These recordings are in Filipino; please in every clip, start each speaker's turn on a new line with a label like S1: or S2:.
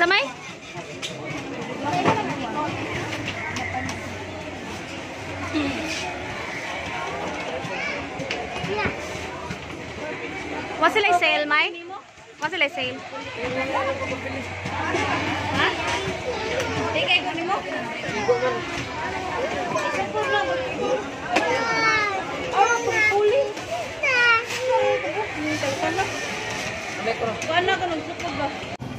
S1: Unsa may? Was sila sale, May? Was sila sale? Ha? Di kayo kunin mo? Wala ka nung sukod ba?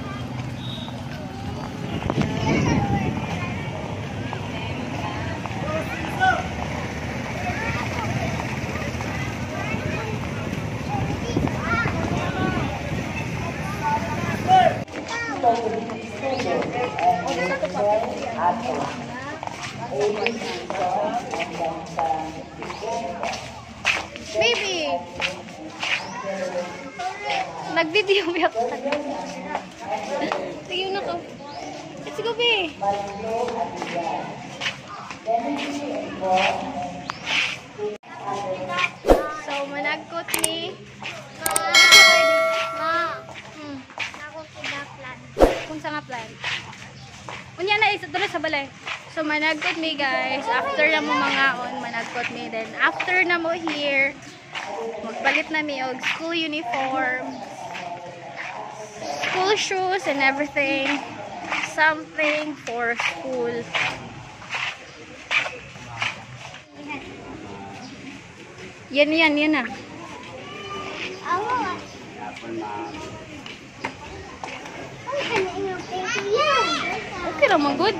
S1: Baby! Nag-video ba ako? Sige na ko. Let's go, baby! So, managkot ni kung sa nga plan. Unya na isa doon sa balay. So managkot mi guys, after na mo mangaon, managkot mi, then after na mo here, magpalit na mi og school uniform, school shoes and everything, something for school. Yan na. Okay naman, good.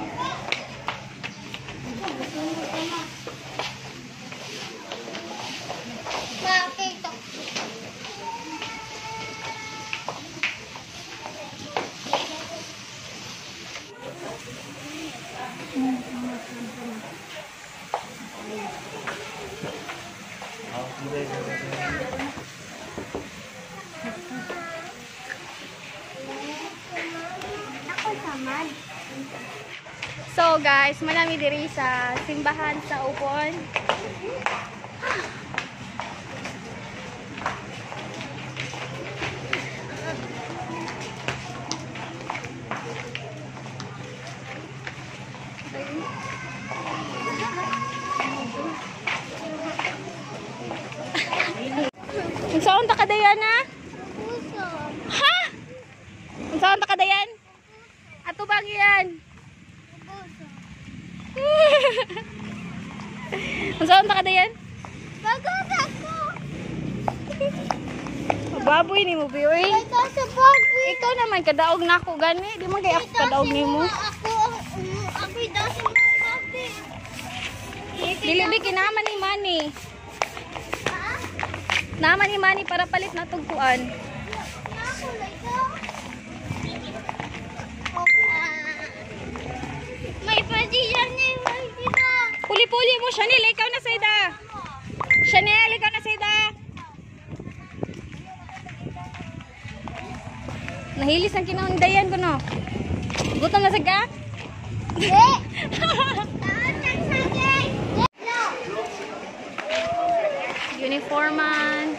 S1: So guys, manami diri sa simbahan sa Upon. Unsaon ta kadayan na? Ha? Unsaon ta kadayan? Ato bang yan? Unsaon ta kadayan?
S2: Bagot ako.
S1: Baboy ni mo, Biyoy. Ikaw naman kadaog na ako gani, di mo kay ako kadaog nimo.
S2: Ako'y dasin mo baboy.
S1: Dili kinaman ni Manny. Naman ni Manny para palit na tugkuan.
S2: May pasiyan ni Magdita.
S1: Puli-puli mo, Chanel, ikaw na sayda. Chanel, ikaw na sayda. Nahilis ang kinaundayan ko, no? Gutom na saga?
S2: Hindi.
S1: Uniforman.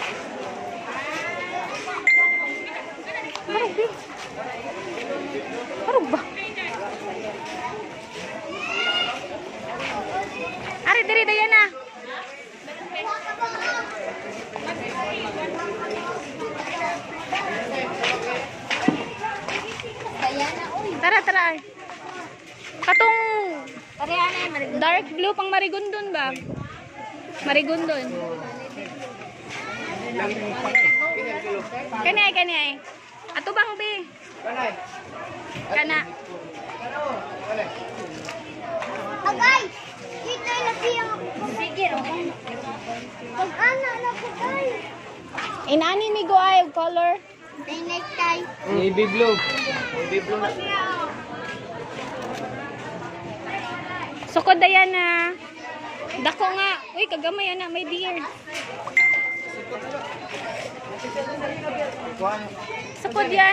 S1: Harug ba? Ari, diri, Diana. Tara. Katong dark blue pang marigondon ba? Marigondon. Kani. Ato bang bi? Kana.
S2: Agay! Dito na siyang sige, pag-ana na ko tayo.
S1: Inani mi go ay color.
S2: Necktie.
S3: Navy blue. Navy blue na.
S1: Sukod Diana. Dako nga. Uy, kagamay ana, may deer. Sukod yan.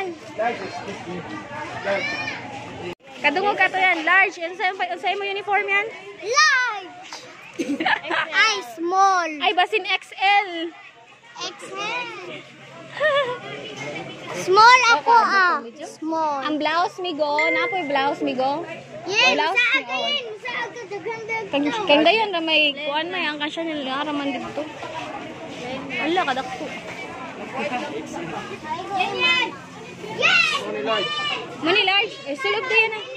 S1: Kadungog ka to yan. Large. Unsay mo uniform yan?
S2: Large! Ay, small.
S1: Ay, basin XL.
S2: XL. Small ako small.
S1: Ang blouse migo, napoy blouse migo.
S2: Yes,
S1: Blouse
S2: sa
S1: ni
S2: akin. Sa akin, daghan-daghan.
S1: Kang dayon na may kuan may ang kasya nila araman dito. Ala kadakto.
S2: Yan, yan. Yes!
S3: Money large.
S1: Mani large, sulod dayon na.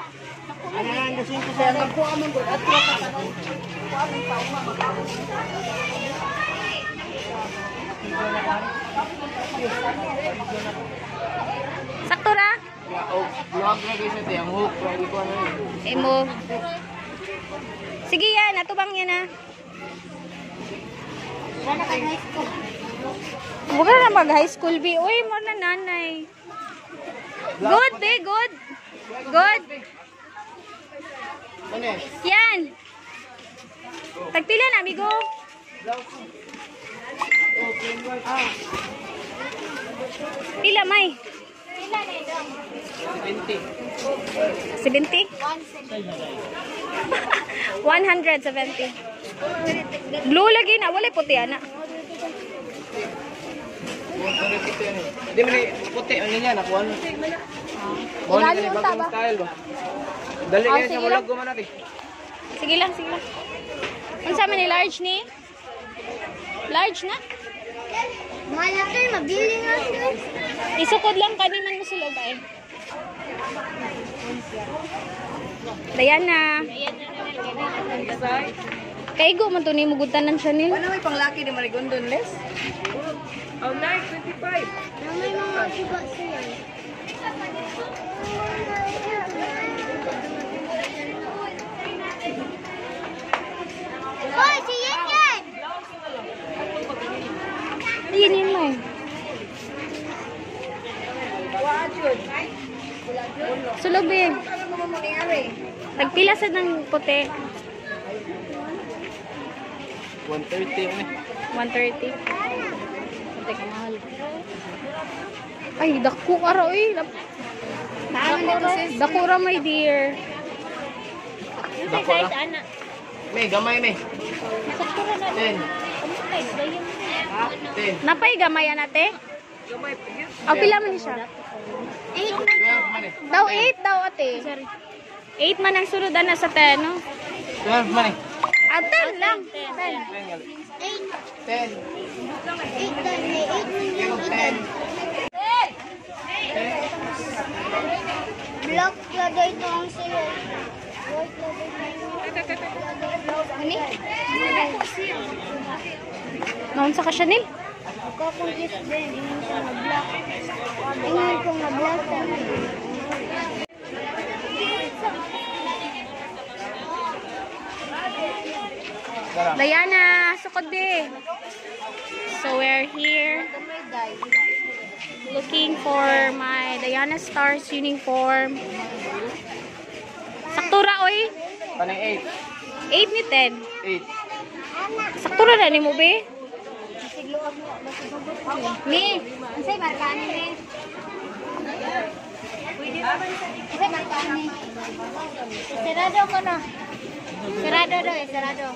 S1: Sakto ra?
S3: Yeah, oh, vlog na guys natin. Ang hook. Pwede ko ano yun.
S1: Imo. Sige yan, atubang yan na. Huwag na mag-high school, B. Uy, mo na nanay. Good, B, good. Good.
S3: Ano eh?
S1: Yan. Tagpila na, amigo. Pila, May?
S3: 20.
S1: 70? 170. Blue lagi na, wala puti ana.
S3: Hindi mo rin puti. Ano niya? Nakuha mo.
S1: Ilan yung
S3: bagong
S1: taba?
S3: style ba? Dali
S1: Oh,
S3: kayo
S1: sige
S3: sa
S1: lang.
S3: vlog guman natin.
S1: Sige lang, sige lang. Ang sabi ni large ni? Large na?
S2: Malaki, mabili nga siya.
S1: Isukod lang kaniman mo sila ba eh. Diana. Kaigo man to ni mugutanan siya ni.
S4: Ano may panglaki di marigondon les? Oh, nice, 25.
S2: Na may mga iba siya. Hoy, si Yan Yan!
S1: Ayun yun mo.
S4: Wajud.
S1: Sulubin.
S4: Ano mo mo nangyari?
S1: Nagpila sa ng puti.
S3: 130 ano eh.
S1: 130. Puti ka mahal. Ay, dako ka ra eh. Dako ra my dear.
S3: Dako na. May, gamay may. 10. 10.
S1: Napay gamayan ate?
S4: Gamay pa yun.
S1: O, pila man ni siya?
S3: 12 man eh.
S1: Daw 8 daw ate. 8 man ang surudan na sa 10, no?
S3: 12 man eh.
S1: Ah, 10 lang. 10.
S3: 10 gali. 10. 10.
S2: Block na daw ito ang sila.
S1: Ani? Naon sa ka Chanel?
S2: Ako kung gift din, ingon ko na block. Ingon ko na block.
S1: Diana, sukod be. So we're here looking for my Diana Stars uniform. Saktura oy.
S3: Panay
S1: 8 ni 10.
S3: 8.
S1: Saktura na ni mo be.
S2: Mi, unsay markaan ni? Unsay markaan ni? Sarado ko na. Sarado daw, sarado.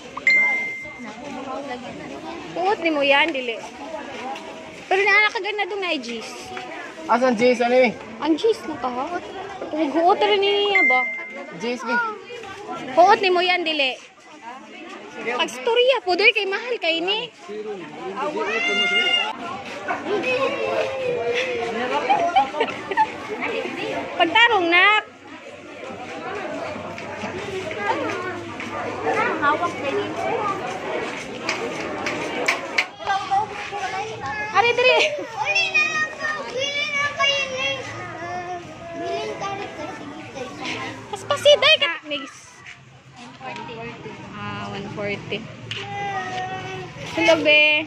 S1: Puot ni mo yan, dili. Pero nakakaganda doon na G's.
S3: Asan Jace ano eh?
S1: Ang G's na ka ha? Huot rin niya ba?
S3: Jace be.
S1: Huot ni mo yan, dili. Pagstorya po doy kay mahal kay ni. Pagtarong nak.
S2: Hawak din ito.
S1: Ari diri.
S2: Uli na lang ko. Bili na kayo ni. Biling tarik kasi dito.
S1: Mas pasiday ka. Mix. 140. Hello be.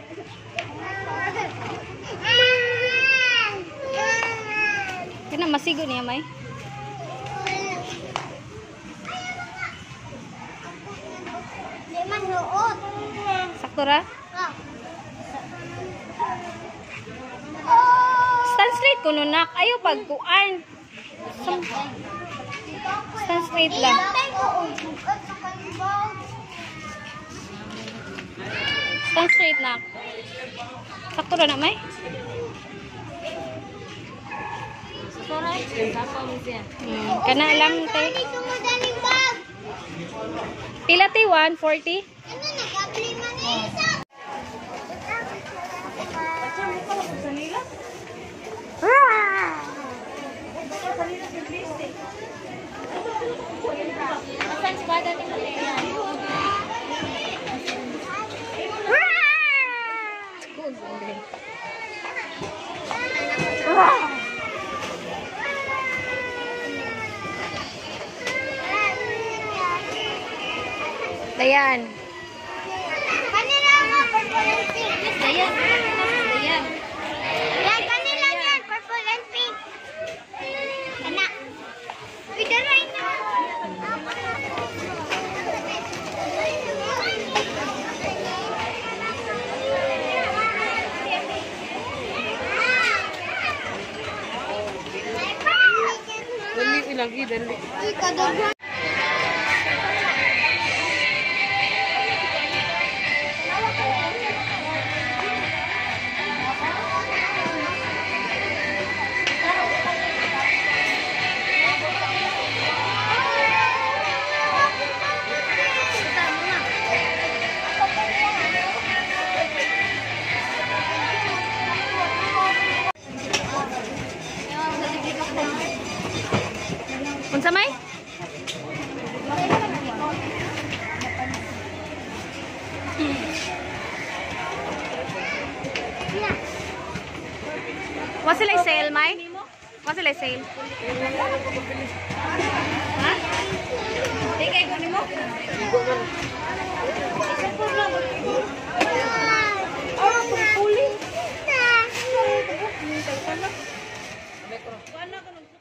S1: Kina masigo niya may.
S2: Liman huot.
S1: Sakto ra?
S2: Oh!
S1: Stand straight ko no nak. Ayaw pagkuan. Stand straight lang. Stand straight nak. Sakto ra na may. Kana lang, te.
S2: Ito mo daling bag.
S1: Pila, te? 140?
S2: Ano, nag-apply man isa.
S1: Dayan.
S2: Kanila nga, purple and pink.
S1: Dayan. Dayan.
S2: Yan, kanila yan, purple and pink. Kana. Uy, daray na.
S4: Dali ilagi, dali.
S2: Uy, kadaghan.
S1: Unsa may? Wa sila sale, may? Wa sila sale. Ha? Tingay ko nimo.
S2: Oh, puli.
S4: Wala ka nung